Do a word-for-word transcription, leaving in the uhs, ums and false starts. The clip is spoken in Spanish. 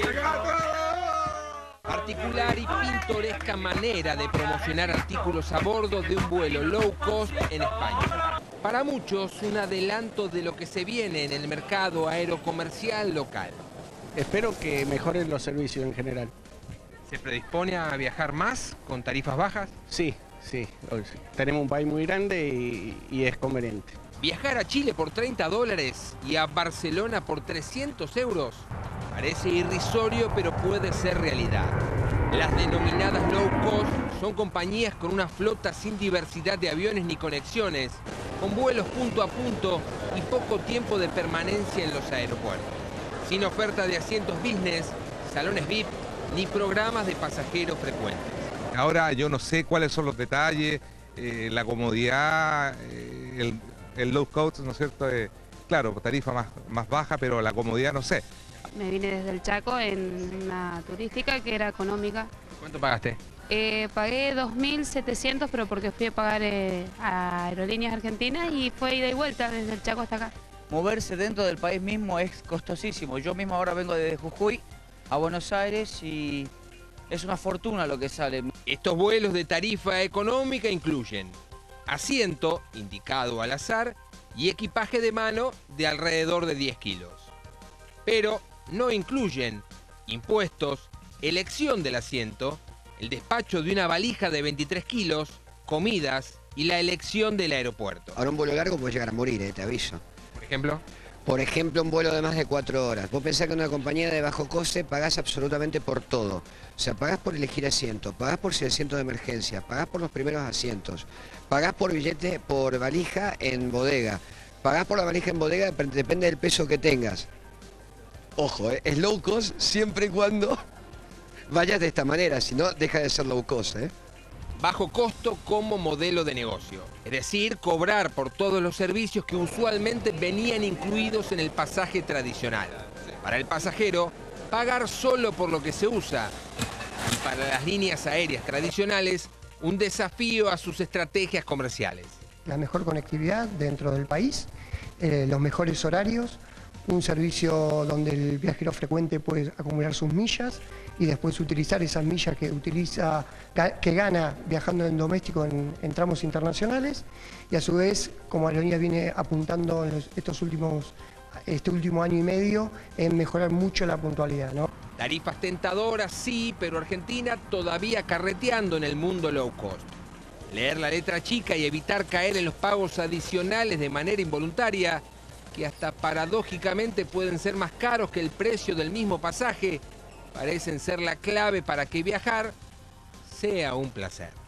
Particular y pintoresca manera de promocionar artículos a bordo de un vuelo low cost en España. Para muchos, un adelanto de lo que se viene en el mercado aerocomercial local. Espero que mejoren los servicios en general. ¿Se predispone a viajar más con tarifas bajas? Sí, sí. Tenemos un país muy grande y, y es conveniente. Viajar a Chile por treinta dólares y a Barcelona por trescientos euros parece irrisorio, pero puede ser realidad. Las denominadas low cost son compañías con una flota sin diversidad de aviones ni conexiones, con vuelos punto a punto y poco tiempo de permanencia en los aeropuertos. Sin oferta de asientos business, salones V I P, ni programas de pasajeros frecuentes. Ahora yo no sé cuáles son los detalles, eh, la comodidad, eh, el, el low cost, ¿no es cierto? Eh, claro, tarifa más, más baja, pero la comodidad no sé. Me vine desde el Chaco en una turística que era económica. ¿Cuánto pagaste? Eh, pagué dos mil setecientos, pero porque fui a pagar eh, a Aerolíneas Argentinas y fue ida y vuelta desde el Chaco hasta acá. Moverse dentro del país mismo es costosísimo. Yo mismo ahora vengo desde Jujuy a Buenos Aires y es una fortuna lo que sale. Estos vuelos de tarifa económica incluyen asiento, indicado al azar, y equipaje de mano de alrededor de diez kilos. Pero no incluyen impuestos, elección del asiento, el despacho de una valija de veintitrés kilos, comidas y la elección del aeropuerto. Ahora un vuelo largo puede llegar a morir, eh, te aviso. Por ejemplo... Por ejemplo, un vuelo de más de cuatro horas. Vos pensás que en una compañía de bajo coste pagás absolutamente por todo. O sea, pagás por elegir asiento, pagás por si asiento de emergencia, pagás por los primeros asientos, pagás por billete, por valija en bodega, pagás por la valija en bodega, depende del peso que tengas. Ojo, eh, es low cost siempre y cuando vayas de esta manera, si no, deja de ser low cost, ¿eh? Bajo costo como modelo de negocio, es decir, cobrar por todos los servicios que usualmente venían incluidos en el pasaje tradicional. Para el pasajero, pagar solo por lo que se usa. Y para las líneas aéreas tradicionales, un desafío a sus estrategias comerciales. La mejor conectividad dentro del país, eh, los mejores horarios, un servicio donde el viajero frecuente puede acumular sus millas y después utilizar esas millas que utiliza, que gana viajando en doméstico en, en tramos internacionales, y a su vez, como Aerolíneas viene apuntando en los, estos últimos, este último año y medio, en mejorar mucho la puntualidad, ¿no? Tarifas tentadoras, sí, pero Argentina todavía carreteando en el mundo low cost. Leer la letra chica y evitar caer en los pagos adicionales de manera involuntaria, que hasta paradójicamente pueden ser más caros que el precio del mismo pasaje, parecen ser la clave para que viajar sea un placer.